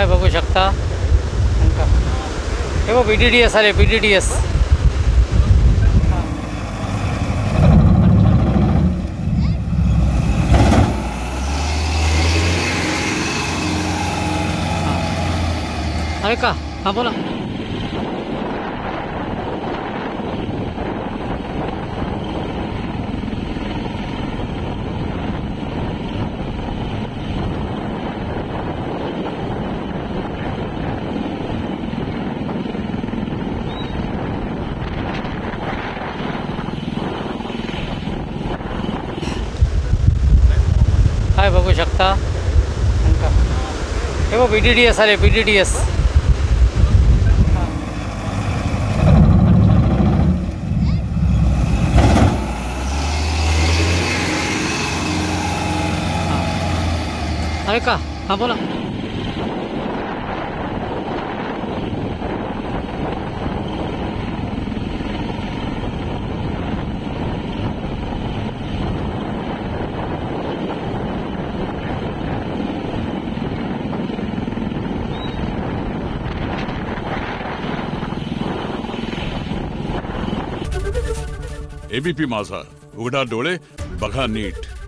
काय बघू शकता हे बघ BDDS आले BDDS. आहे का? हां बोला. काय बघू शकता हे बघ BDDS आले BDDS. आहे का? हां बोला. ABP माझा, उघडा डोळे बघा नीट.